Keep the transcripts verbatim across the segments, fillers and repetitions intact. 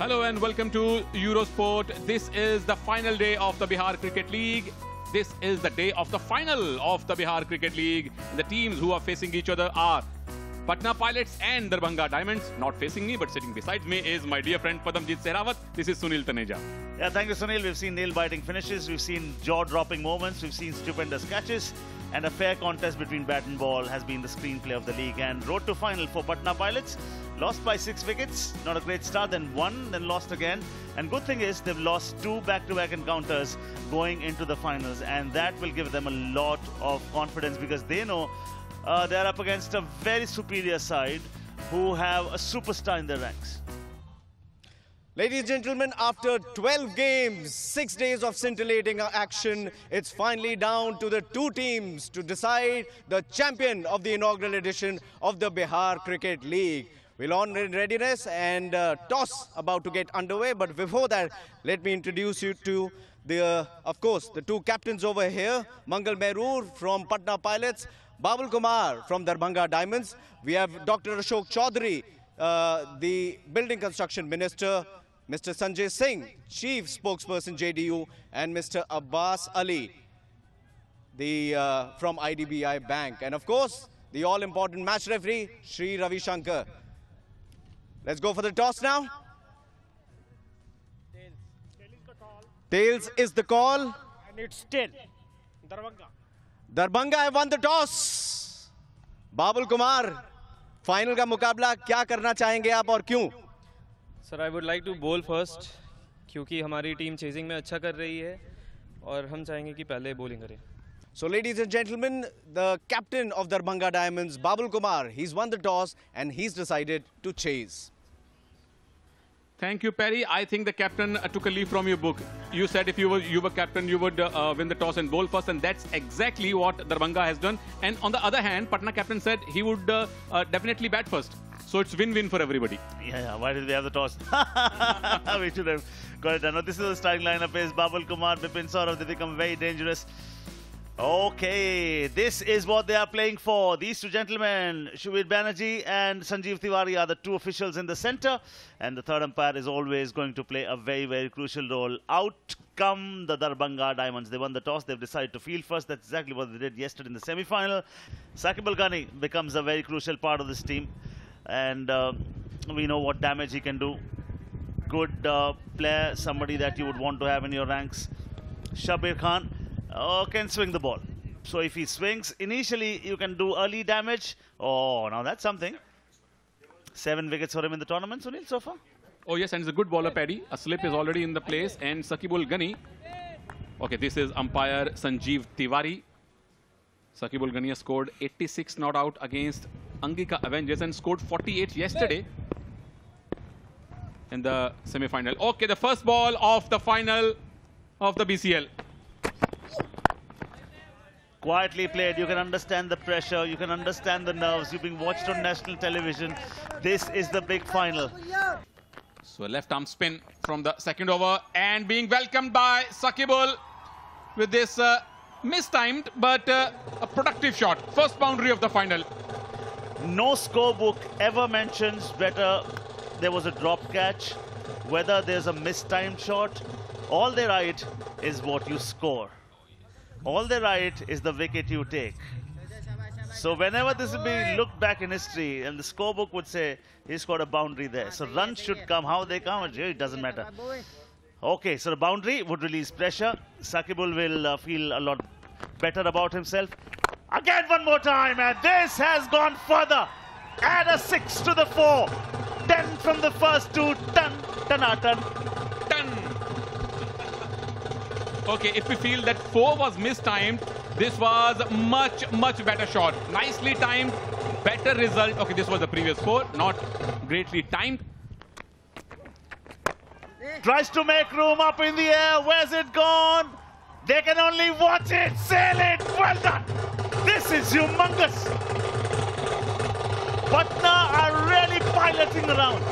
Hello and welcome to Eurosport. This is the final day of the Bihar Cricket League. This is the day of the final of the Bihar Cricket League. The teams who are facing each other are Patna Pilots and Darbhanga Diamonds. Not facing me, but sitting beside me is my dear friend Padamjit Sehrawat. This is Sunil Taneja. Yeah, thank you, Sunil. We've seen nail-biting finishes. We've seen jaw-dropping moments. We've seen stupendous catches. And a fair contest between bat and ball has been the screenplay of the league. And road to final for Patna Pilots. Lost by six wickets. Not a great start. Then won, then lost again. And good thing is they've lost two back-to-back encounters going into the finals. And that will give them a lot of confidence because they know uh, they're up against a very superior side who have a superstar in their ranks. Ladies and gentlemen, after twelve games, six days of scintillating action, it's finally down to the two teams to decide the champion of the inaugural edition of the Bihar Cricket League. We're on in readiness and uh, toss about to get underway. But before that, let me introduce you to the, uh, of course, the two captains over here. Mangal Mehroor from Patna Pilots, Babul Kumar from Darbhanga Diamonds. We have Doctor Ashok Chaudhary, uh, the Building Construction Minister, Mister Sanjay Singh, Chief Spokesperson J D U, and Mister Abbas Ali, the uh, from I D B I Bank. And of course, the all-important match referee, Sri Ravi Shankar. Let's go for the toss now. Tails is the call. And it's tail. Darbhanga. Darbhanga have won the toss. Babul Kumar, final का मुकाबला क्या करना चाहेंगे आप और क्यों? Sir I would like to bowl first क्योंकि हमारी टीम चेजिंग में अच्छा कर रही है और हम चाहेंगे कि पहले बॉलिंग करें. So ladies and gentlemen, the captain of Darbhanga Diamonds, Babul Kumar, he's won the toss and he's decided to chase. Thank you, Perry. I think the captain uh, took a leaf from your book. You said if you were you were captain, you would uh, win the toss and bowl first, and that's exactly what Darbhanga has done. And on the other hand, Patna captain said he would uh, uh, definitely bat first. So it's win-win for everybody. Yeah, yeah, why did we have the toss? We should have got it done. Now, this is the starting lineup is Babul Kumar, Bipin Saurav. They become very dangerous. Okay, this is what they are playing for. These two gentlemen, Shubir Banerjee and Sanjeev Tiwari, are the two officials in the center. And the third umpire is always going to play a very, very crucial role. Out come the Darbhanga Diamonds. They won the toss. They've decided to field first. That's exactly what they did yesterday in the semi-final. Saqib Al Ghani becomes a very crucial part of this team. And uh, we know what damage he can do. Good uh, player, somebody that you would want to have in your ranks. Shabir Khan uh, can swing the ball. So if he swings, initially you can do early damage. Oh, now that's something. Seven wickets for him in the tournament, Sunil, so far. Oh yes, and he's a good bowler, Paddy. A slip is already in the place, and Saqib Al Ghani. Okay, this is umpire Sanjeev Tiwari. Saqib Al Ghani has scored eighty-six not out against Angika Avengers and scored forty-eight yesterday in the semi-final. Okay, the first ball of the final of the B C L. Quietly played. You can understand the pressure. You can understand the nerves. You've been watched on national television. This is the big final. So a left arm spin from the second over and being welcomed by Saqib with this uh, mistimed but uh, a productive shot. First boundary of the final. No scorebook ever mentions whether there was a drop catch, whether there's a mistimed shot. All they write is what you score. All they write is the wicket you take. So whenever this will be looked back in history and the scorebook would say he scored a boundary there. So runs should come. How they come, it doesn't matter. Okay, so the boundary would release pressure. Saqib will uh, feel a lot better about himself. Again, one more time, and this has gone further. Add a six to the four. Ten from the first two. Ton, ton, ton, ton. Okay, if we feel that four was mistimed, this was much, much better shot. Nicely timed, better result. Okay, this was the previous four, not greatly timed. Tries to make room up in the air. Where's it gone? They can only watch it, sail it. Well done. This is humongous. Patna are really piloting around.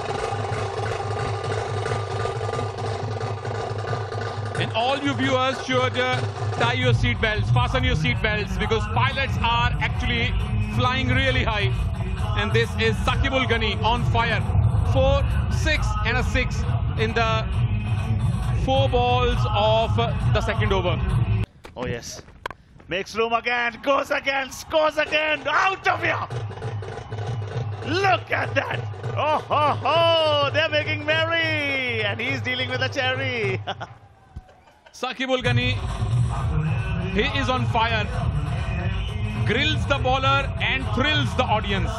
And all you viewers should uh, tie your seat belts, fasten your seat belts, because pilots are actually flying really high. And this is Saqib Al Ghani on fire. four, six and a six in the four balls of the second over. Oh yes. Makes room again, goes again, scores again, out of here! Look at that! Oh ho ho! They're making merry! And he's dealing with a cherry! Saqib Ul Ghani, he is on fire. Grills the bowler and thrills the audience.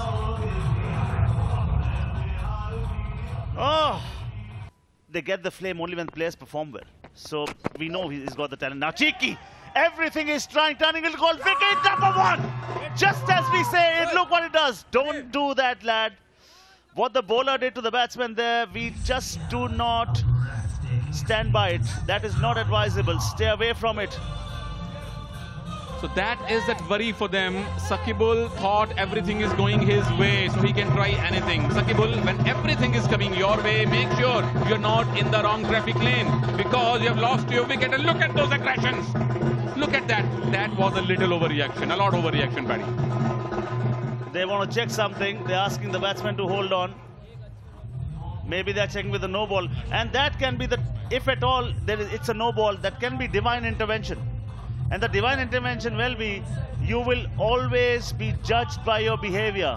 Oh! They get the flame only when players perform well. So we know he's got the talent. Now Cheeky! Everything is trying, turning it called wicket number one. Just as we say it, look what it does. Don't do that, lad. What the bowler did to the batsman there, we just do not stand by it. That is not advisable. Stay away from it. So that is that worry for them. Saqib Ul thought everything is going his way, so he can try anything. Saqib Ul, when everything is coming your way, make sure you're not in the wrong traffic lane because you have lost your wicket. And look at those aggressions. Look at that. That was a little overreaction, a lot overreaction, Paddy. They want to check something. They're asking the batsman to hold on. Maybe they're checking with a no ball. And that can be the, if at all there is, it's a no ball, that can be divine intervention. And the divine intervention will be, you will always be judged by your behavior.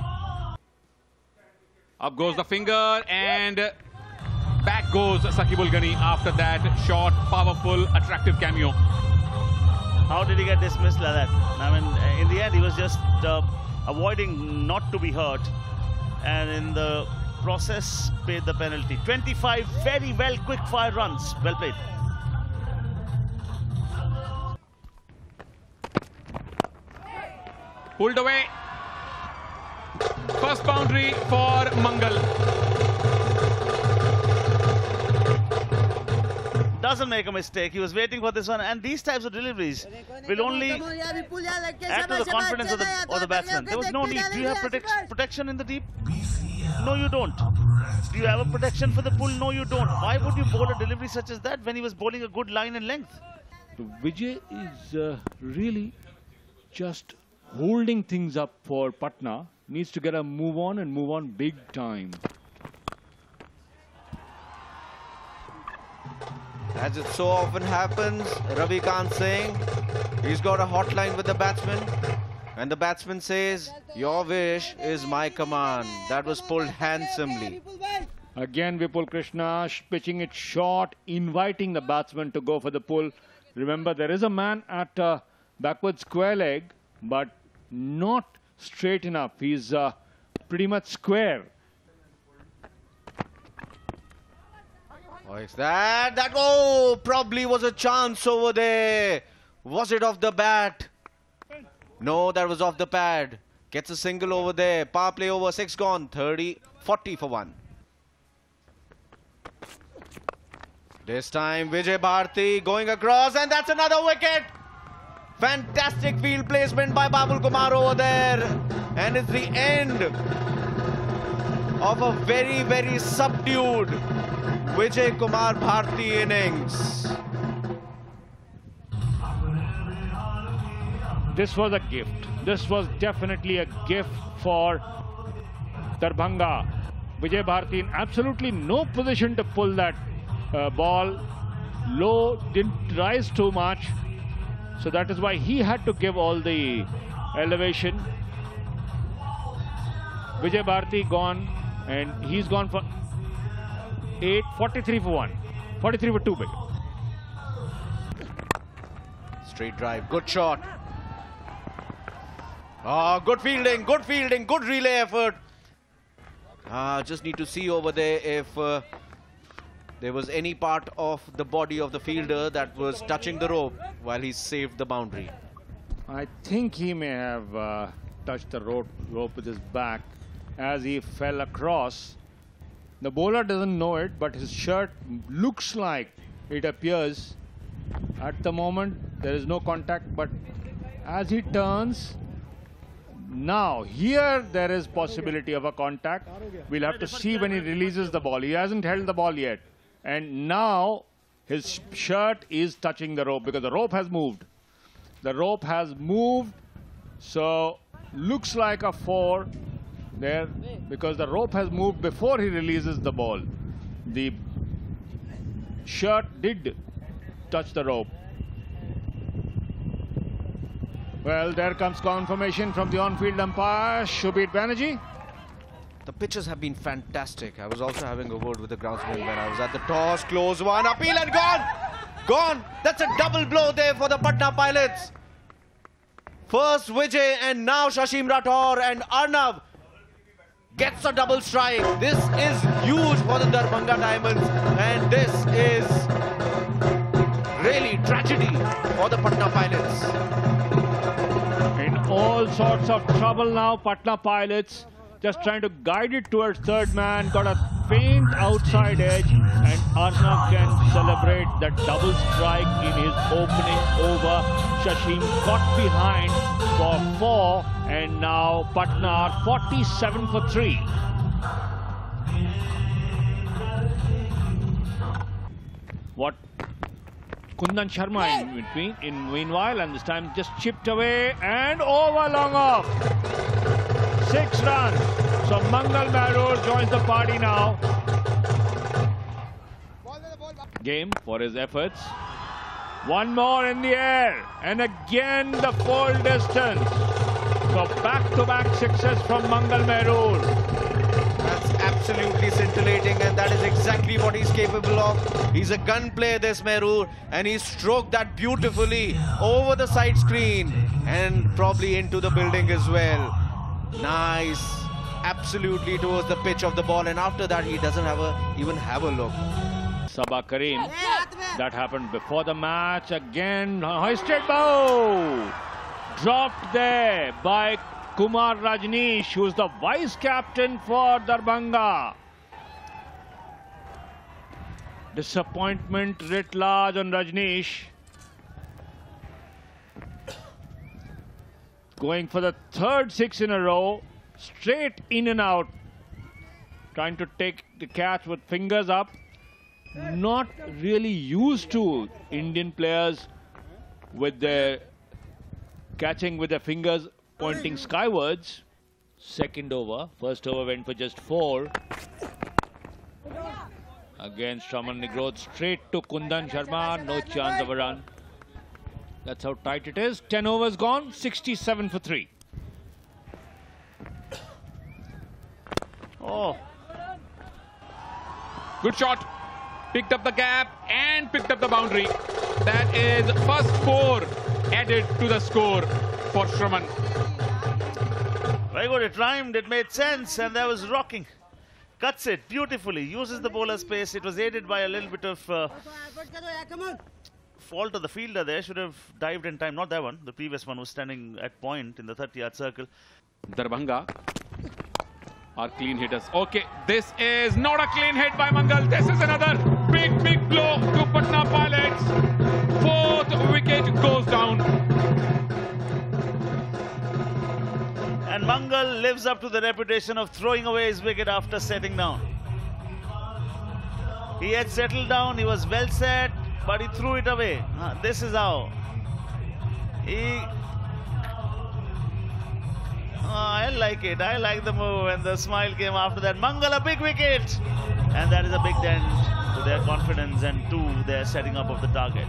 Up goes the finger and back goes Saqib Ul Ghani after that short, powerful, attractive cameo. How did he get dismissed like that? I mean, in the end, he was just uh, avoiding not to be hurt. And in the process, paid the penalty. twenty-five very well quick fire runs. Well played. Pulled away. First boundary for Mangal. Doesn't make a mistake. He was waiting for this one. And these types of deliveries will only add to the confidence of the, of the batsman. There was no need. Do you have protect, protection in the deep? No, you don't. Do you have a protection for the pull? No, you don't. Why would you bowl a delivery such as that when he was bowling a good line and length? Vijay is uh, really just holding things up for Patna. Needs to get a move on and move on big time. As it so often happens, Ravi Kant saying he's got a hotline with the batsman. And the batsman says, your wish is my command. That was pulled handsomely. Again, Vipul Krishna pitching it short, inviting the batsman to go for the pull. Remember, there is a man at uh, backward square leg, but not straight enough. He's uh, pretty much square. Oh, is that? That, oh, probably was a chance over there. Was it off the bat? No, that was off the pad. Gets a single over there. Power play over, six gone. thirty, forty for one. This time, Vijay Bharti going across, and that's another wicket. Fantastic field placement by Babul Kumar over there. And it's the end of a very, very subdued Vijay Kumar Bharti innings. This was a gift. This was definitely a gift for Darbhanga. Vijay Bharti in absolutely no position to pull that uh, ball. Low, didn't rise too much. So that is why he had to give all the elevation. Vijay Bharti gone, and he's gone for eight, forty-three for one. forty-three for two, big. Straight drive, good shot. Ah, good fielding, good fielding, good relay effort. Ah, just need to see over there if uh, there was any part of the body of the fielder that was touching the rope while he saved the boundary. I think he may have uh, touched the rope, rope with his back as he fell across. The bowler doesn't know it, but his shirt looks like it appears. At the moment, there is no contact, but as he turns, now here there is possibility of a contact. We'll have to see when he releases the ball. He hasn't held the ball yet. And now his shirt is touching the rope because the rope has moved. The rope has moved, so looks like a four. there because the rope has moved before he releases the ball. The shirt did touch the rope. Well, there comes confirmation from the on-field umpire, Shubhit Banerjee. The pitches have been fantastic. I was also having a word with the groundsman when I was at the toss. Close one, appeal and gone! Gone! That's a double blow there for the Patna Pilots. First Vijay and now Shashim Rathore and Arnav gets a double strike. This is huge for the Darbhanga Diamonds and this is really tragedy for the Patna Pilots. In all sorts of trouble now, Patna Pilots just trying to guide it towards third man, got a faint outside edge and Arnav can celebrate that double strike in his opening over. Shashim got behind for four and now Patna are forty-seven for three. What? Kundan Sharma in between, in meanwhile, and this time just chipped away and over long off. Six runs. So Mangal Marur joins the party now. Game for his efforts. One more in the air. And again the full distance. So back-to-back success from Mangal Marur. That's absolutely scintillating and that is exactly what he's capable of. He's a gun player, this Marur, and he stroked that beautifully over the side screen and probably into the building as well. Nice, absolutely towards the pitch of the ball, and after that he doesn't have a even have a look. Sabah Karim, that happened before the match. Again hoisted bow, dropped there by Kumar Rajneesh, who's the vice captain for Darbhanga. Disappointment writ large on Rajneesh. Going for the third six in a row, straight in and out. Trying to take the catch with fingers up. Not really used to Indian players with their catching with their fingers pointing skywards. Second over, first over went for just four. Again, Shraman Nigroth straight to Kundan Sharma, no chance of a run. That's how tight it is. ten overs gone, sixty-seven for three. Oh. Good shot. Picked up the gap and picked up the boundary. That is first four added to the score for Shraman. Very good. It rhymed. It made sense. And there was rocking. Cuts it beautifully. Uses the bowler space. It was aided by a little bit of uh, fault of the fielder there. Should have dived in time. Not that one. The previous one was standing at point in the thirty yard circle. Darbhanga are clean hitters. Okay, this is not a clean hit by Mangal. This is another big, big blow to Patna Pilots. Fourth wicket goes down. And Mangal lives up to the reputation of throwing away his wicket after setting down. He had settled down, he was well set, but he threw it away. Uh, this is how. He... Oh, I like it. I like the move, and the smile came after that. Mangal, a big wicket! And that is a big dent to their confidence and to their setting up of the target.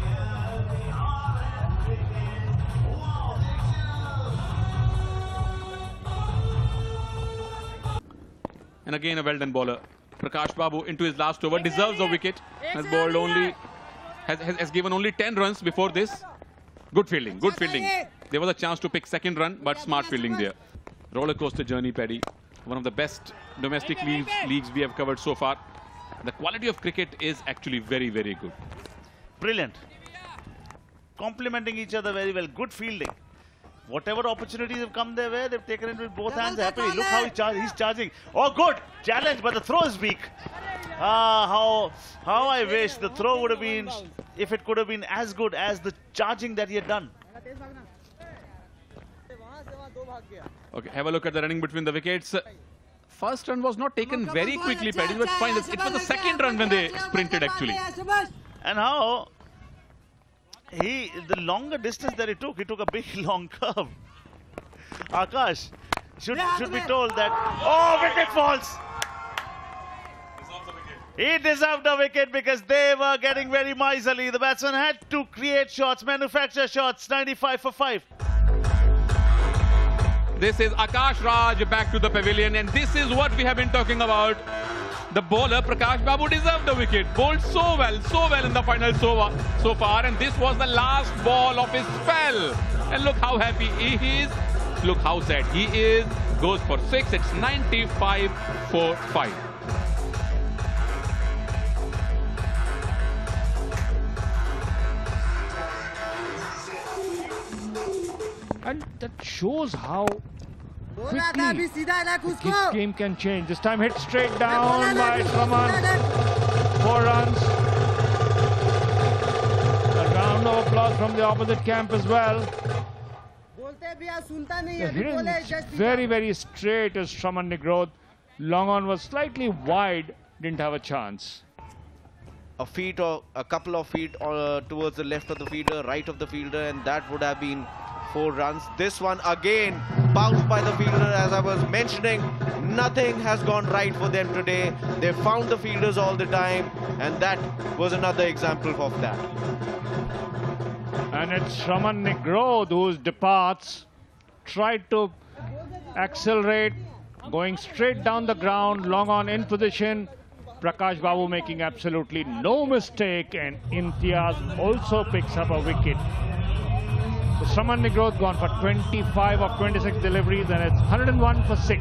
And again a well done bowler. Prakash Babu into his last over, deserves a wicket. Has bowled only, has, has, has given only ten runs before this. Good fielding, good fielding. There was a chance to pick second run, but smart fielding there. Roller coaster journey, Paddy. One of the best domestic leagues, leagues we have covered so far. The quality of cricket is actually very, very good. Brilliant. Complementing each other very well. Good fielding. Whatever opportunities have come their way, they've taken it with both hands happily. Look how he char he's charging. Oh, good. Challenge, but the throw is weak. Ah, how, how I wish the throw would have been, if it could have been as good as the charging that he had done. Okay, have a look at the running between the wickets. First run was not taken very quickly, Paddy, but fine. It was the second run when they sprinted, actually. And how he, the longer distance that he took, he took a big long curve. Akash, should, should be told that... Oh, wicket falls! He deserved a wicket because they were getting very miserly. The batsman had to create shots, manufacture shots. ninety-five for five. This is Akash Raj back to the pavilion, and this is what we have been talking about. The bowler Prakash Babu deserved the wicket. Bowled so well, so well in the final so, so far, and this was the last ball of his spell. And look how happy he is. Look how sad he is. Goes for six. It's ninety-five for five. And that shows how quickly this game can change. This time hit straight down by Shraman. Four runs. A round of applause from the opposite camp as well. The hit very, very straight as Shraman Negroth. Long on was slightly wide, didn't have a chance. A feet or a couple of feet uh, towards the left of the fielder, right of the fielder, and that would have been four runs. This one again bounced by the fielder. As I was mentioning, nothing has gone right for them today. They found the fielders all the time, and that was another example of that. And it's Shraman Negroth who departs, tried to accelerate, going straight down the ground, long on in position. Prakash Babu making absolutely no mistake, and Imtiaz also picks up a wicket. So Shraman Negroth gone for twenty-five of twenty-six deliveries, and it's one hundred one for six.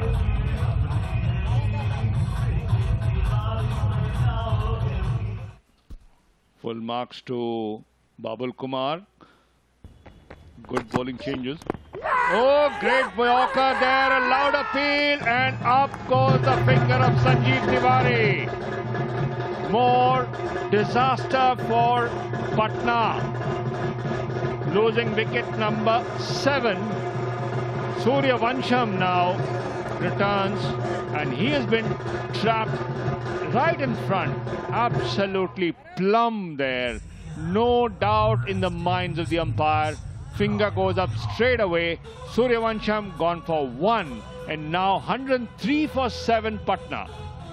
Full marks to Babul Kumar. Good bowling changes. Oh, great Yorker there, a loud appeal, and up goes the finger of Sanjeev Tiwari. More disaster for Patna. Losing wicket number seven. Suryavansham now returns, and he has been trapped right in front. Absolutely plumb there. No doubt in the minds of the umpire. Finger goes up straight away. Suryavansham gone for one, and now one hundred three for seven Patna.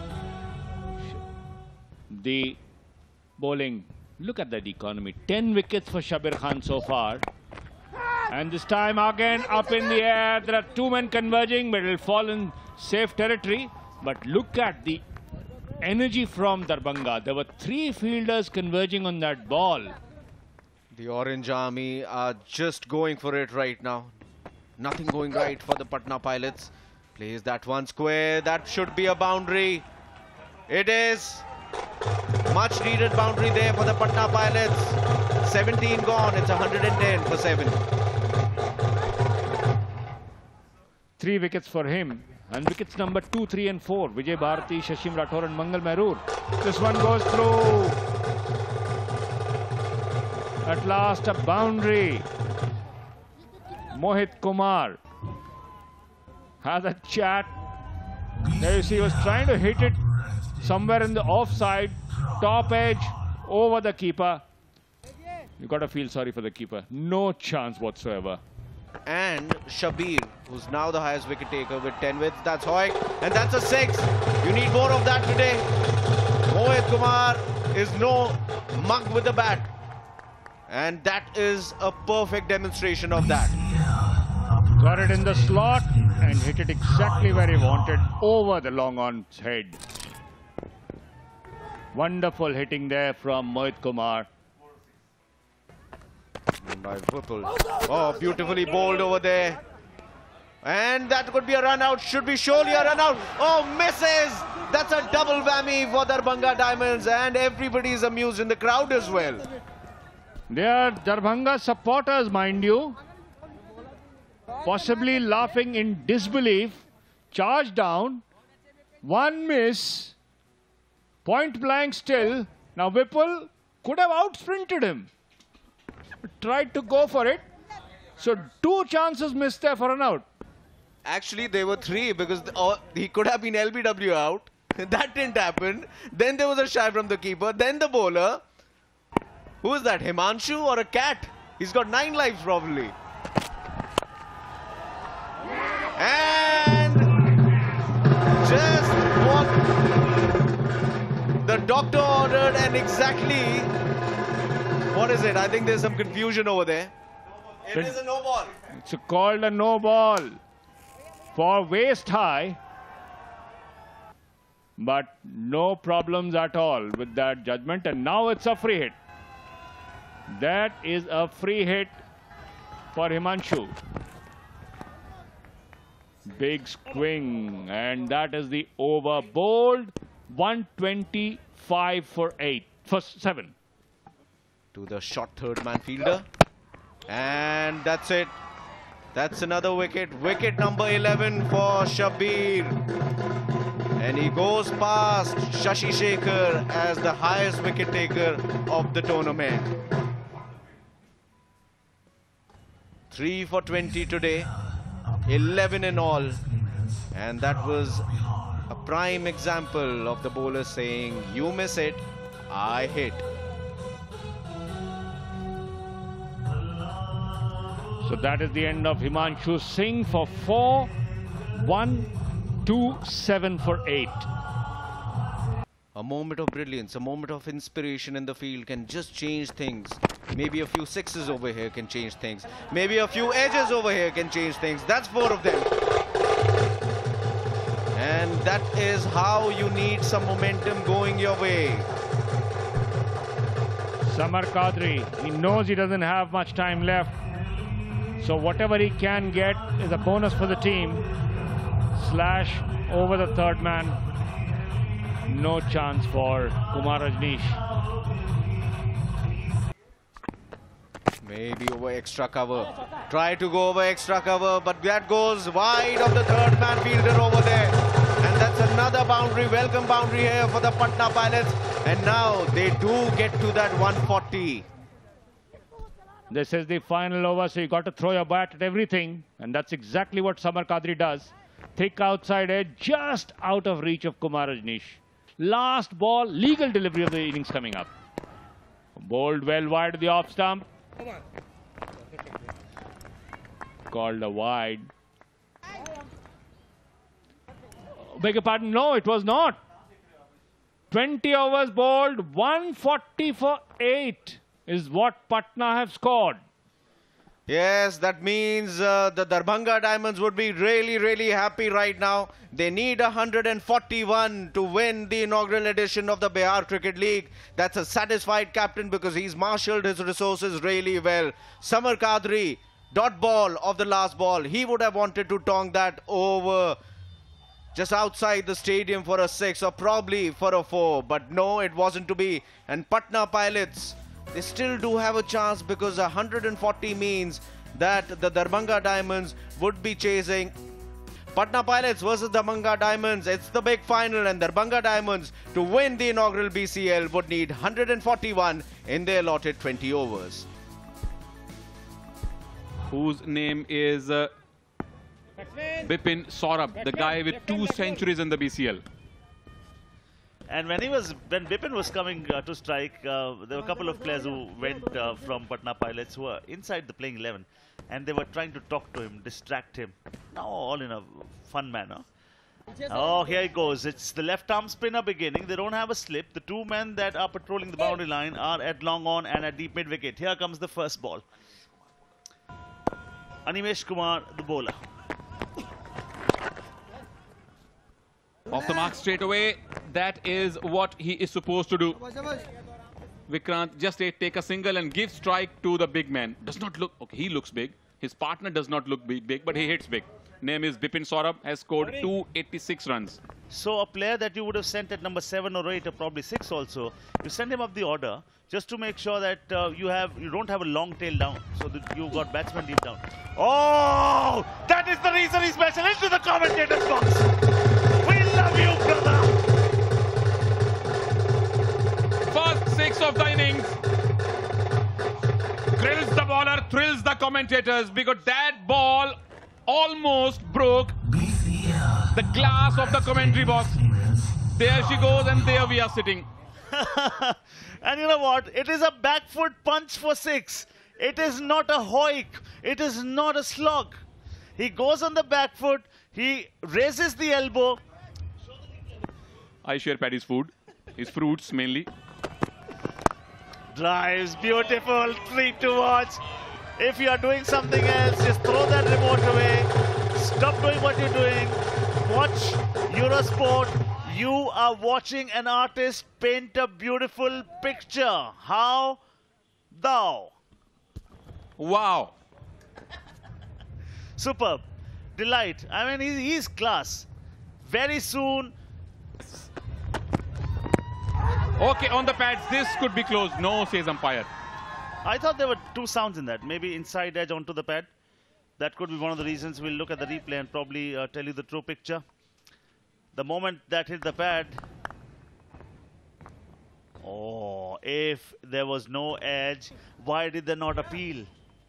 The bowling, look at that economy. ten wickets for Shabir Khan so far. And this time again up in the air. There are two men converging, but it will fall in safe territory. But look at the energy from Darbhanga. There were three fielders converging on that ball. The Orange Army are just going for it right now. Nothing going right for the Patna Pilots. Plays that one square. That should be a boundary. It is. Much needed boundary there for the Patna Pilots. seventeen gone. It's one hundred ten for seven. Three wickets for him. And wickets number two, three and four. Vijay Bharati, Shashim Rathore and Mangal Mehrur. This one goes through. At last a boundary. Mohit Kumar has a chat. There you see he was trying to hit it somewhere in the offside. Top edge over the keeper. You got to feel sorry for the keeper. No chance whatsoever. And Shabir, who's now the highest wicket taker with ten wins. That's Hoik. And that's a six. You need more of that today. Mohit Kumar is no mug with the bat. And that is a perfect demonstration of that. Got it in the slot and hit it exactly where he wanted, over the long on's head. Wonderful hitting there from Mohit Kumar. And by Whipple. Oh, beautifully bowled over there. And that could be a run out. Should be surely a run out. Oh, misses. That's a double whammy for Darbhanga Diamonds. And everybody is amused in the crowd as well. They are Darbhanga supporters, mind you. Possibly laughing in disbelief. Charge down. One miss. Point blank still. Now Whipple could have outsprinted him. Tried to go for it. So two chances missed there for an out. Actually, there were three because the, oh, he could have been L B W out. That didn't happen. Then there was a shy from the keeper. Then the bowler. Who is that? Himanshu or a cat? He's got nine lives probably. And Just what the doctor ordered, and exactly what is it? I think there's some confusion over there. It is a no ball. It's called a no ball for waist high, but no problems at all with that judgment. And now it's a free hit. That is a free hit for Himanshu. Big swing, and that is the over. Bowled one twenty-five for eight, for seven. To the short third man fielder. And that's it. That's another wicket. Wicket number eleven for Shabir. And he goes past Shashi Shekhar as the highest wicket taker of the tournament. three for twenty today. eleven in all. And that was a prime example of the bowler saying, you miss it, I hit. So that is the end of Himanshu Singh for four, one, two, seven for eight. A moment of brilliance, a moment of inspiration in the field can just change things. Maybe a few sixes over here can change things. Maybe a few edges over here can change things. That's four of them. And that is how you need some momentum going your way. Samar Qadri, he knows he doesn't have much time left. So whatever he can get is a bonus for the team. Slash over the third man. No chance for Kumar Rajneesh. Maybe over extra cover. Try to go over extra cover, but that goes wide of the third man fielder over there. And that's another boundary, welcome boundary here for the Patna Pilots. And now they do get to that one forty. This is the final over, so you got to throw your bat at everything. And that's exactly what Samar Qadri does. Thick outside edge, just out of reach of Kumar Rajneesh. Last ball, legal delivery of the innings coming up. Bowled well wide of the off stump. Called a wide. Beg your pardon, no, it was not. twenty overs bowled, one forty for eight is what Patna have scored. Yes, that means uh, the Darbhanga Diamonds would be really, really happy right now. They need one hundred forty-one to win the inaugural edition of the Bihar Cricket League. That's a satisfied captain because he's marshalled his resources really well. Samar Qadri, dot ball of the last ball. He would have wanted to tong that over just outside the stadium for a six or probably for a four. But no, it wasn't to be. And Patna Pilots, they still do have a chance because one hundred forty means that the Darbhanga Diamonds would be chasing. Patna Pilots versus Darbhanga Diamonds. It's the big final, and Darbhanga Diamonds to win the inaugural B C L would need one hundred forty-one in their allotted twenty overs. Whose name is uh, Bipin Saurabh, the guy with two centuries in the B C L. And when he was, when Bipin was coming uh, to strike, uh, there were a couple of players who went uh, from Patna Pilots who were inside the playing eleven, and they were trying to talk to him, distract him. Now all in a fun manner. Oh, here it goes. It's the left arm spinner beginning. They don't have a slip. The two men that are patrolling the boundary line are at long on and at deep mid wicket. Here comes the first ball. Animesh Kumar, the bowler. Off the mark straight away. That is what he is supposed to do. Vikrant, just take a single and give strike to the big man. Does not look, okay, he looks big. His partner does not look big, big but he hits big. Name is Bipin Saurabh, has scored two hundred eighty-six runs. So a player that you would have sent at number seven or eight or probably six also, you send him up the order just to make sure that uh, you have you don't have a long tail down, so that you've got batsmen deep down. Oh, that is the reason he's special. Into the commentator's box. We love you, brother. First six of the innings. Thrills the bowler, thrills the commentators because that ball almost broke the glass of the commentary box. There she goes, and there we are sitting. And you know what? It is a back foot punch for six. It is not a hoik. It is not a slog. He goes on the back foot. He raises the elbow. I share Paddy's food, his fruits mainly. Drives, beautiful, treat to watch. If you are doing something else, just throw that remote away. Stop doing what you're doing. Watch Eurosport. You are watching an artist paint a beautiful picture. How thou? Wow. Superb. Delight. I mean, he's, he's class. Very soon. Okay, on the pads, this could be close. No, says umpire. I thought there were two sounds in that. Maybe inside edge onto the pad. That could be one of the reasons. We'll look at the replay and probably uh, tell you the true picture. The moment that hit the pad. Oh, if there was no edge, why did they not appeal?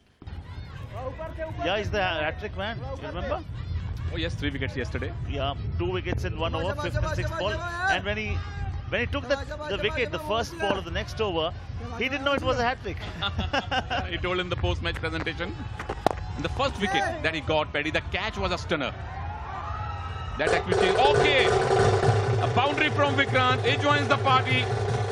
Yeah, he's the hat-trick man. You remember? Oh yes, three wickets yesterday. Yeah, two wickets in one over, fifth and sixth ball. And when he when he took the, the wicket, the first ball of the next over, he didn't know it was a hat-trick. He told in the post-match presentation. And the first wicket that he got, Paddy, the catch was a stunner. That actually changed. Okay, a boundary from Vikrant. He joins the party.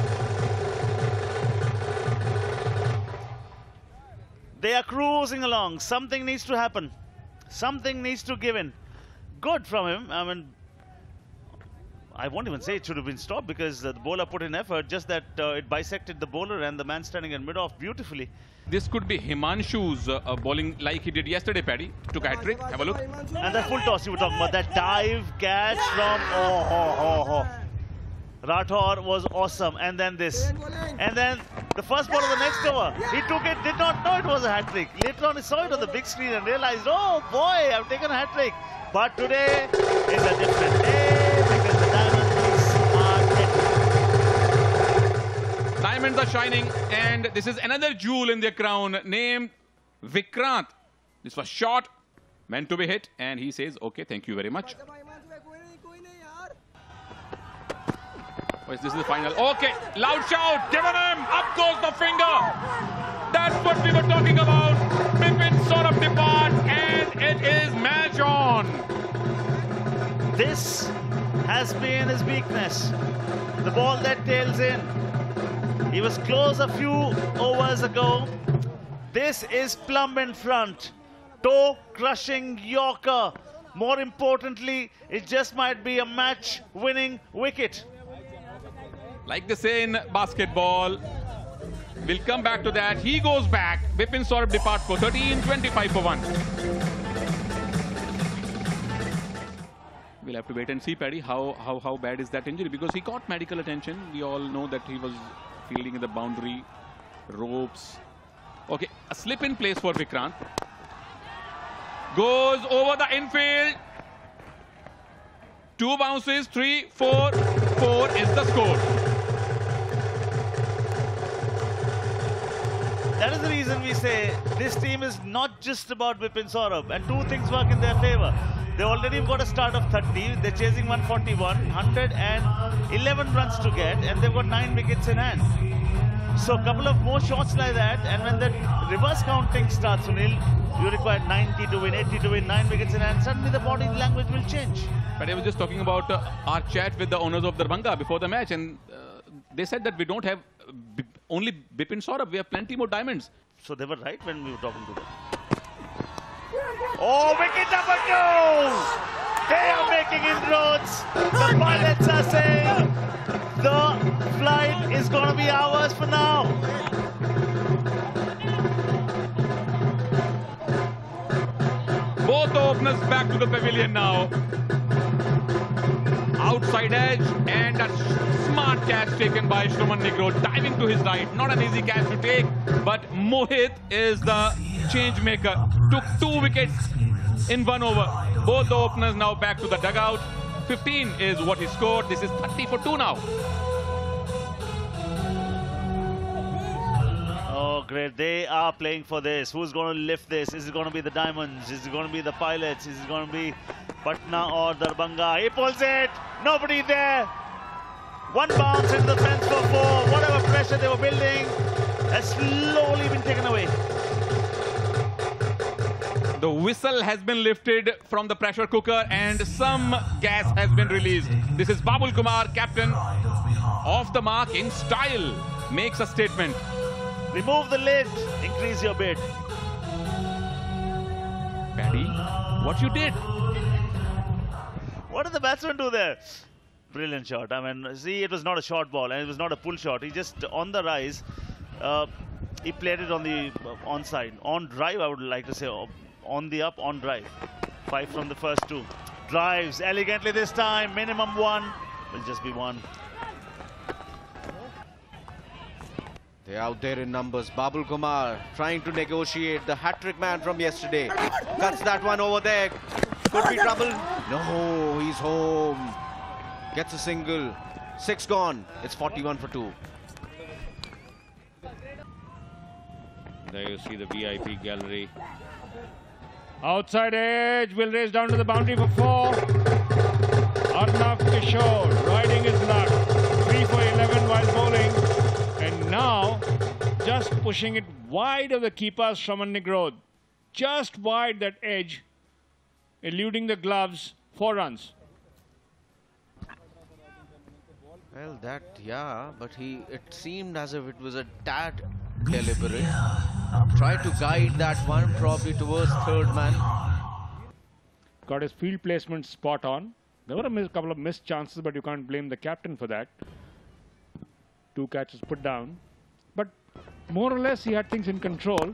They are cruising along. Something needs to happen. Something needs to give in. Good from him. I mean, I won't even say it should have been stopped because uh, the bowler put in effort. Just that uh, it bisected the bowler and the man standing in mid-off beautifully. This could be Himanshu's uh, uh, bowling like he did yesterday, Paddy. Took a hat-trick. Have a look. And that full toss you were talking about. That dive catch from... Oh, oh, oh, oh. Rathore was awesome. And then this. And then the first ball of the next over. He took it, did not know it was a hat-trick. Later on he saw it on the big screen and realized, oh boy, I've taken a hat-trick. But today is a different day because the diamonds are dead. Diamonds are shining, and this is another jewel in their crown named Vikrant. This was shot, meant to be hit, and he says, okay, thank you very much. Oh, this is the final. Okay, loud shout, given him, up goes the finger. That's what we were talking about. Bipin Saurabh depart, and it is match on. This has been his weakness. The ball that tails in. He was close a few overs ago. This is plumb in front. Toe-crushing Yorker. More importantly, it just might be a match-winning wicket. Like they say in basketball, we'll come back to that. He goes back. Bipin Saurabh departs for thirteen, twenty-five for one. We'll have to wait and see, Paddy, how, how, how bad is that injury, because he got medical attention. We all know that he was fielding in the boundary, ropes. Okay, a slip in place for Vikrant. Goes over the infield. Two bounces, three, four, four is the score. That is the reason we say this team is not just about Bipin Saurabh, and two things work in their favour. They already got a start of thirty, they're chasing one forty-one, one hundred eleven runs to get, and they've got nine wickets in hand. So a couple of more shots like that, and when the reverse counting starts, Sunil, you require ninety to win, eighty to win, nine wickets in hand, suddenly the body language will change. But I was just talking about uh, our chat with the owners of Darbhanga before the match, and uh, they said that we don't have B only Bipin Saurabh, we have plenty more diamonds. So they were right when we were talking to them. Oh, wicket number two! They are making inroads. The pilots are saying the flight is going to be ours for now. Both the openers back to the pavilion now. Outside edge, and a smart catch taken by Shroman Negro, diving to his right. Not an easy catch to take, but Mohit is the change maker. Took two wickets in one over. Both the openers now back to the dugout. fifteen is what he scored. This is thirty for two now. Oh, great. They are playing for this. Who's going to lift this? Is it going to be the Diamonds? Is it going to be the Pilots? Is it going to be Patna or Darbhanga? He pulls it. Nobody there. One bounce into the fence for four. Whatever pressure they were building has slowly been taken away. The whistle has been lifted from the pressure cooker and some gas has been released. This is Babul Kumar, captain, off the mark in style, makes a statement. Remove the lid, increase your bid. Paddy, what you did? What did the batsman do there? Brilliant shot. I mean, see, it was not a short ball and it was not a pull shot. He just, on the rise, uh, he played it on the uh, onside. On drive, I would like to say, on the up, on drive. Five from the first two. Drives elegantly this time. Minimum one. Will just be one. They're out there in numbers. Babul Kumar trying to negotiate. The hat-trick man from yesterday. Cuts that one over there. Could be trouble. No, he's home. Gets a single. Six gone. It's forty-one for two. There you see the V I P gallery. Outside edge will race down to the boundary for four. Arnav Kishore riding his luck. three for eleven while bowling. And now just pushing it wide of the keeper, Shravan Negrod. Just wide that edge, eluding the gloves. Four runs. Well, that, yeah, but he, it seemed as if it was a tad deliberate. Tried to guide that one probably towards third man. Got his field placement spot on. There were a miss, couple of missed chances, but you can't blame the captain for that. Two catches put down. But more or less, he had things in control.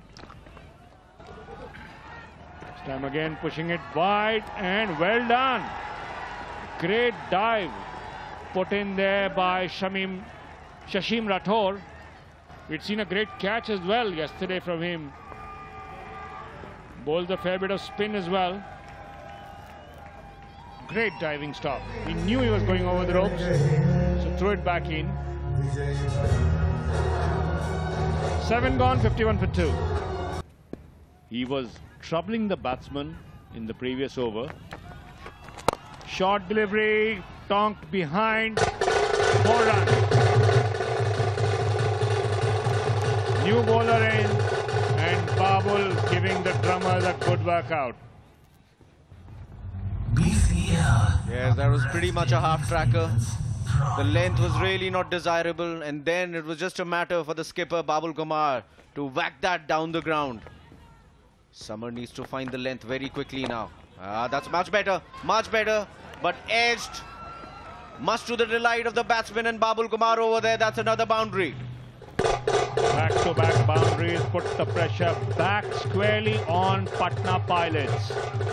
This time again, pushing it wide and well done. Great dive put in there by Shamim, Shashim Rathore. We'd seen a great catch as well yesterday from him. Bowled a fair bit of spin as well. Great diving stop. He knew he was going over the ropes, so threw it back in. Seven gone, fifty-one for two. He was troubling the batsman in the previous over. Short delivery, tonked behind. Four runs. New bowler in, and Babul giving the drummers a good workout. Yes, that was pretty much a half-tracker. The length was really not desirable, and then it was just a matter for the skipper, Babul Kumar, to whack that down the ground. Summer needs to find the length very quickly now. Ah, that's much better, much better, but edged. Much to the delight of the batsman and Babul Kumar over there. That's another boundary. Back-to-back boundaries put the pressure back squarely on Patna Pilots.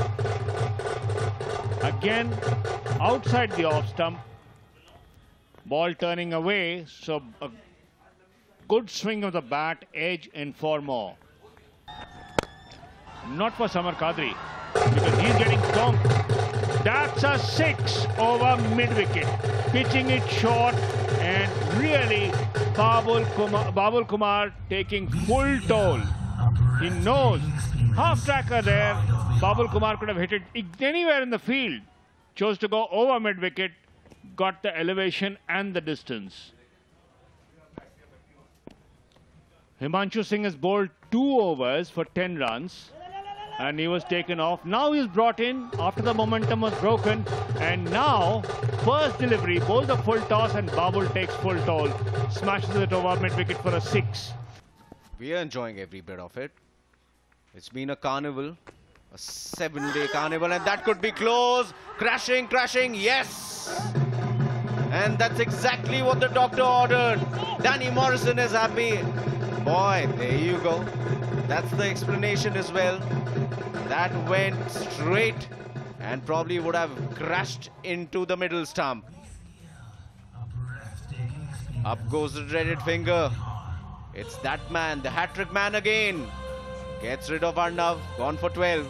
Again, outside the off stump. Ball turning away, so a good swing of the bat, edge and four more. Not for Samar Kadri, because he's getting stomped. That's a six over mid-wicket. Pitching it short, and really Babul Kumar, Babul Kumar taking full toll. He knows. Half-tracker there. Babul Kumar could have hit it anywhere in the field. Chose to go over mid-wicket. Got the elevation and the distance. Himanshu Singh has bowled two overs for ten runs. And he was taken off. Now he's brought in after the momentum was broken. And now, first delivery, bowls a full toss and Babul takes full toll. Smashes it over mid-wicket for a six. We are enjoying every bit of it. It's been a carnival. A seven-day carnival, and that could be close. Crashing, crashing, yes! And that's exactly what the doctor ordered. Danny Morrison is happy. Boy, there you go. That's the explanation as well. That went straight and probably would have crashed into the middle stump. Up goes the dreaded finger. It's that man, the hat-trick man again. Gets rid of Arnav, gone for twelve.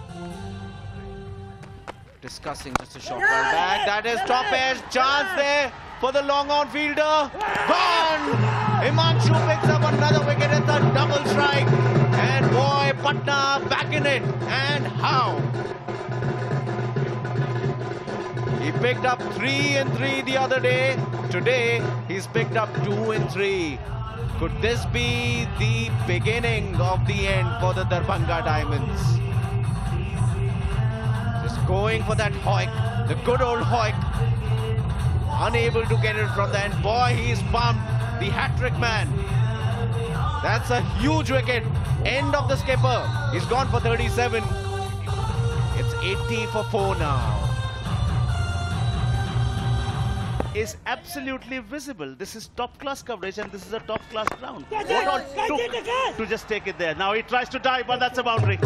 Discussing just a short ball back. That is top edge, chance there for the long on fielder. Gone! Himanshu picks up another wicket at the double strike. And boy, Patna back in it. And how? He picked up three and three the other day. Today, he's picked up two and three. Could this be the beginning of the end for the Darbhanga Diamonds? Going for that Hoik, the good old Hoik. Unable to get it from the end. Boy, he's pumped. The hat-trick man. That's a huge wicket. End of the skipper. He's gone for thirty-seven. It's eighty for four now. Is absolutely visible. This is top-class coverage and this is a top-class ground. What all took to just take it there? Now he tries to dive, but that's a boundary.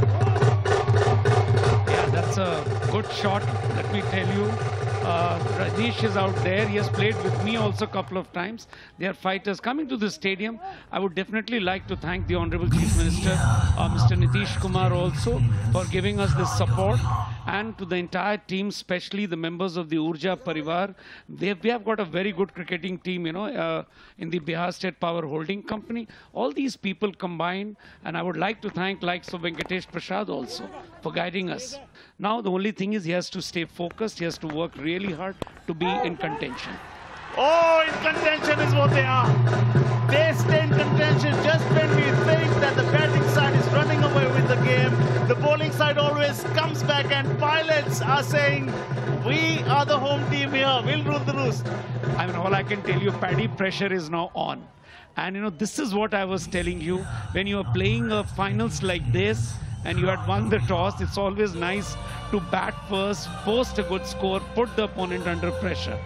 Yeah, that's a good shot, let me tell you. Uh, Rajneesh is out there. He has played with me also a couple of times. They are fighters. Coming to the stadium, I would definitely like to thank the Honorable Chief Minister, uh, Mister Nitish Kumar also, for giving us this support. And to the entire team, especially the members of the Urja Parivar. They have, we have got a very good cricketing team, you know, uh, in the Bihar State Power Holding Company. All these people combined, and I would like to thank likes of Venkatesh Prasad also for guiding us. Now the only thing is he has to stay focused, he has to work really hard to be in contention. Oh, in contention is what they are. They stay in contention just when we think that the batting side is running away with the game. The bowling side always comes back and pilots are saying, we are the home team here, we'll rule the roost. I mean, all I can tell you, Paddy, pressure is now on. And, you know, this is what I was telling you. When you are playing a finals like this and you had won the toss, it's always nice to bat first, post a good score, put the opponent under pressure.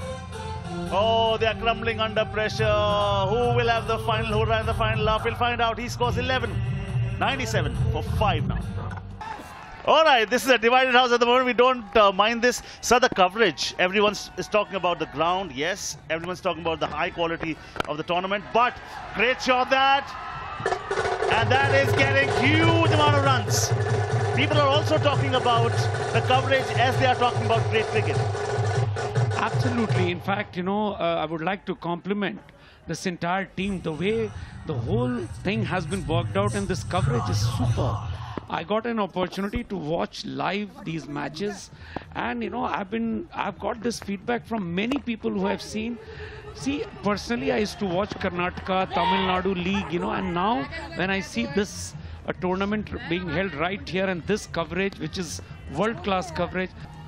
Oh, they are crumbling under pressure. Who will have the final? Who will have the final laugh? We'll find out. He scores eleven. ninety-seven for five now. All right, this is a divided house at the moment. We don't uh, mind this. So the coverage, everyone is talking about the ground. Yes, everyone's talking about the high quality of the tournament. But great shot that. And that is getting huge amount of runs. People are also talking about the coverage as they are talking about great cricket. Absolutely. In fact, you know, uh, I would like to compliment this entire team. The way the whole thing has been worked out and this coverage is super. I got an opportunity to watch live these matches, and you know, I've been, I've got this feedback from many people who have seen. See, personally, I used to watch Karnataka, Tamil Nadu League, you know, and now when I see this a tournament being held right here and this coverage, which is world-class coverage.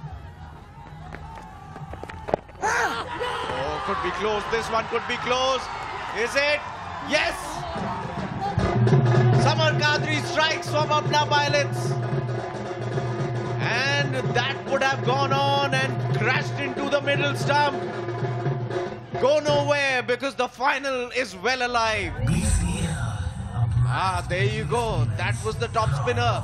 Oh, could be close. This one could be close. Is it? Yes! Samar Kadri strikes from Apna Pilots. And that would have gone on and crashed into the middle stump. Go nowhere because the final is well alive. Ah, there you go. That was the top spinner.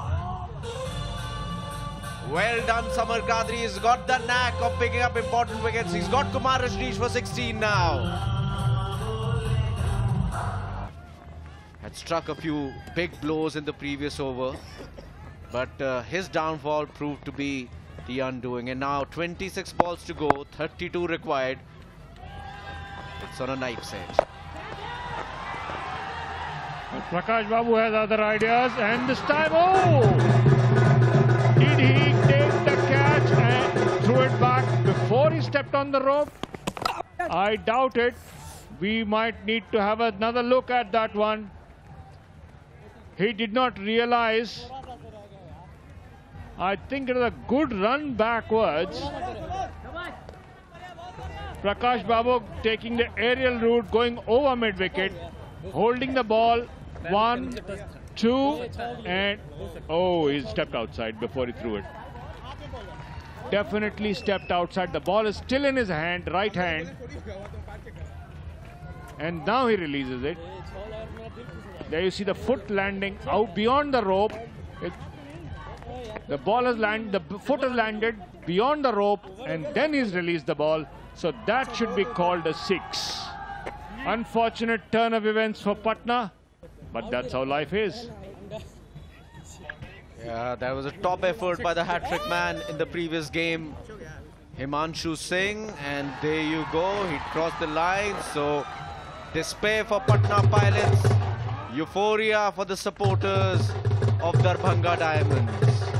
Well done, Samar Kadri. He's got the knack of picking up important wickets. He's got Kumar Rajneesh for sixteen now. Had struck a few big blows in the previous over, but uh, his downfall proved to be the undoing. And now twenty-six balls to go, thirty-two required. It's on a knife's edge. Prakash Babu has other ideas, and this time, oh! Did he take the catch and threw it back before he stepped on the rope? I doubt it. We might need to have another look at that one. He did not realize. I think it was a good run backwards. Prakash Babu taking the aerial route, going over mid-wicket, holding the ball. One, two, and oh, he stepped outside before he threw it. Definitely stepped outside. The ball is still in his hand, right hand. And now he releases it. There you see the foot landing out beyond the rope. It, the ball has landed, the foot has landed beyond the rope, and then he's released the ball. So that should be called a six. Unfortunate turn of events for Patna, but that's how life is. Yeah, that was a top effort by the hat-trick man in the previous game, Himanshu Singh, and there you go, he crossed the line. So despair for Patna Pilots, euphoria for the supporters of Darbhanga Diamonds.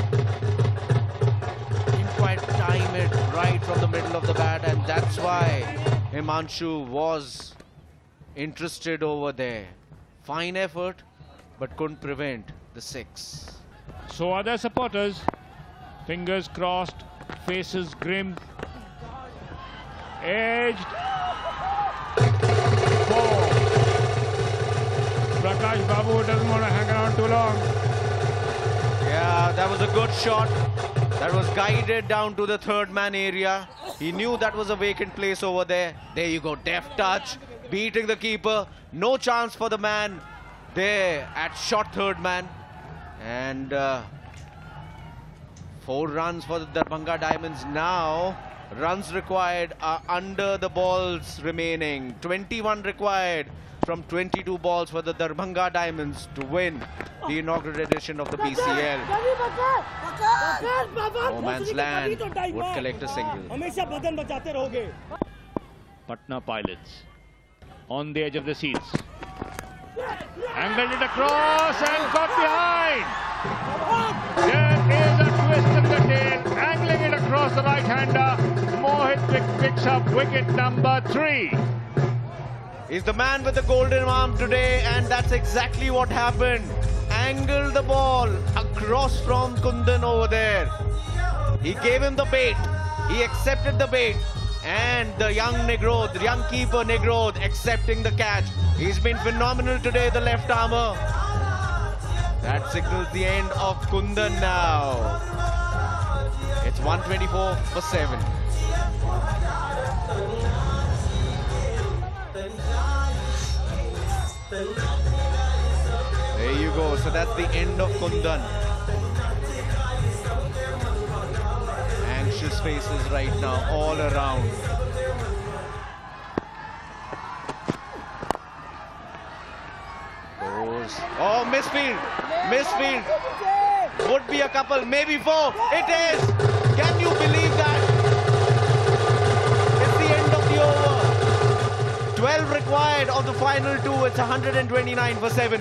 Didn't quite time it right from the middle of the bat, and that's why Himanshu was interested over there. Fine effort, but couldn't prevent the six. So are their supporters. Fingers crossed, faces grim. Edged. Four. Prakash Babu doesn't want to hang around too long. Yeah, that was a good shot. That was guided down to the third man area. He knew that was a vacant place over there. There you go, deft touch, beating the keeper. No chance for the man there at shot third man. And uh, four runs for the Darbhanga Diamonds now. Runs required are under the balls remaining. twenty-one required from twenty-two balls for the Darbhanga Diamonds to win the inaugural edition of the B C L. No man's land would collect a single. Patna Pilots on the edge of the seats. Angled it across and got behind. There is a twist in the tail. Angling it across the right-hander. Mohit picks up wicket number three. He's the man with the golden arm today, and that's exactly what happened. Angled the ball across from Kundan over there. He gave him the bait. He accepted the bait. And the young Negrod, the young keeper Negrod, accepting the catch. He's been phenomenal today, the left armer. That signals the end of Kundan now. It's one twenty-four for seven. There you go. So that's the end of Kundan. Anxious faces right now, all around. Goes. Oh, misfield. Misfield. Would be a couple, maybe four. It is. Can you believe that? It's the end of the over. twelve required of the final two. It's one twenty-nine for seven.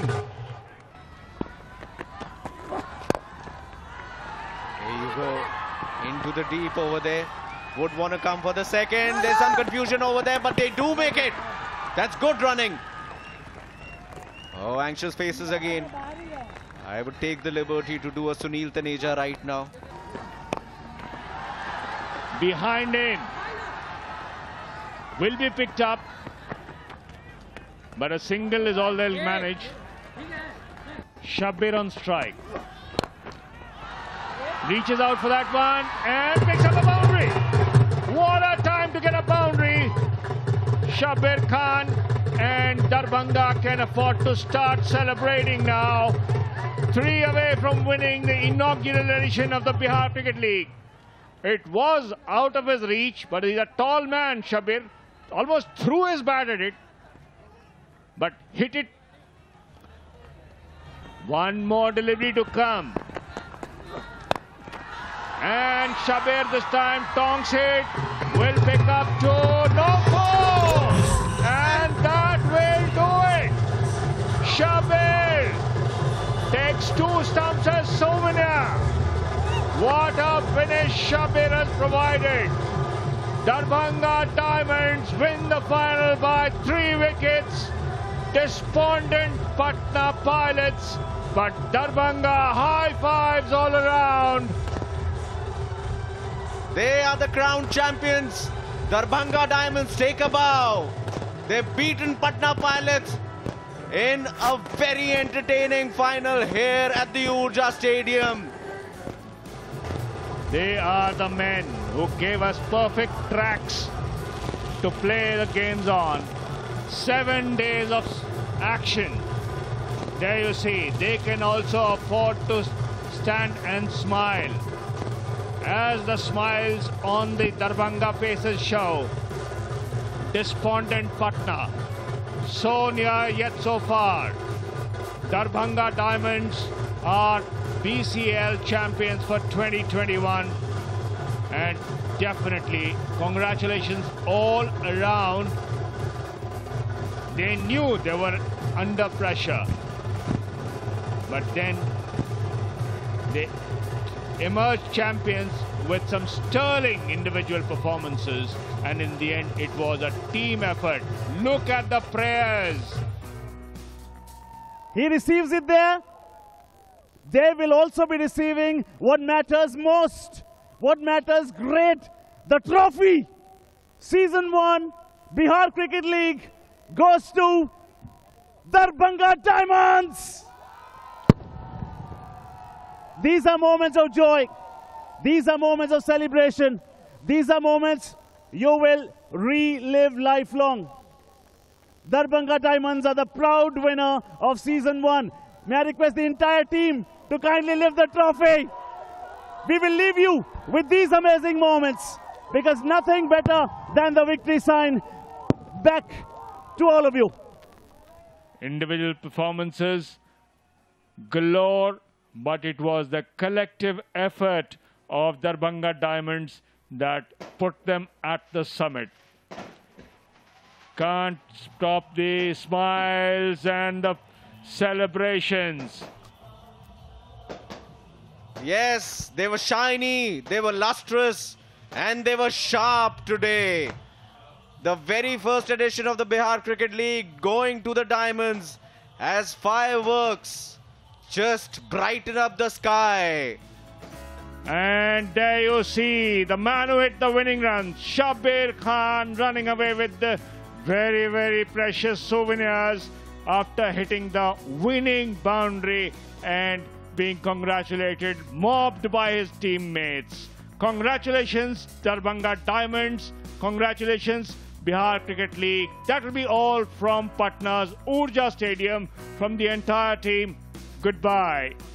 There you go. Into the deep over there. Would want to come for the second. There's some confusion over there, but they do make it. That's good running. Oh, anxious faces again. I would take the liberty to do a Sunil Taneja right now. Behind him. Will be picked up. But a single is all they'll manage. Shabir on strike. Reaches out for that one and picks up a boundary. What a time to get a boundary. Shabir Khan and Darbhanga can afford to start celebrating now. Three away from winning the inaugural edition of the Bihar Cricket League. It was out of his reach, but he's a tall man, Shabir. Almost threw his bat at it, but hit it. One more delivery to come. And Shabir this time, tongs hit, will pick up two, no four! And that will do it! Shabir takes two stumps as souvenir. What a finish Shabir has provided. Darbhanga Diamonds win the final by three wickets. Despondent Patna Pilots, but Darbhanga high fives all around. They are the crowned champions. Darbhanga Diamonds take a bow. They've beaten Patna Pilots in a very entertaining final here at the Urja Stadium. They are the men who gave us perfect tracks to play the games on. Seven days of action. There you see, they can also afford to stand and smile. As the smiles on the Darbhanga faces show, despondent Patna, so near yet so far. Darbhanga Diamonds are B C L champions for twenty twenty-one, and definitely congratulations all around. They knew they were under pressure, but then they emerged champions with some sterling individual performances, and in the end it was a team effort. Look at the prayers. He receives it there. they will also be receiving what matters most, what matters great, the trophy. Season one, Bihar Cricket League goes to Darbhanga Diamonds. These are moments of joy. These are moments of celebration. These are moments you will relive lifelong. Darbhanga Diamonds are the proud winner of season one. May I request the entire team to kindly lift the trophy. We will leave you with these amazing moments because nothing better than the victory sign back to all of you. Individual performances galore, but it was the collective effort of Darbhanga Diamonds that put them at the summit. Can't stop the smiles and the celebrations. Yes, they were shiny, they were lustrous, and they were sharp today. The very first edition of the Bihar Cricket League going to the Diamonds as fireworks just brighten up the sky. And there you see the man who hit the winning run, Shabir Khan, running away with the very, very precious souvenirs after hitting the winning boundary and being congratulated, mobbed by his teammates. Congratulations, Darbhanga Diamonds. Congratulations, Bihar Cricket League. That will be all from Patna's Urja Stadium, from the entire team. Goodbye.